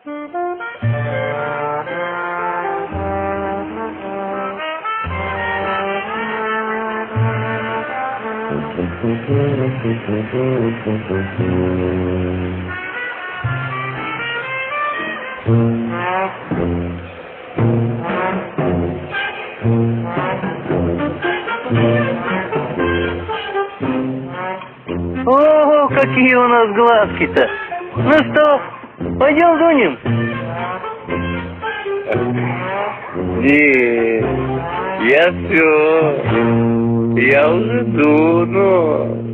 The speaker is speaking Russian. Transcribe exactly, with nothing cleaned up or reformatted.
Ого, какие у нас глазки-то! Ну что, пойдем дунем? Нет, я все, я уже дуну.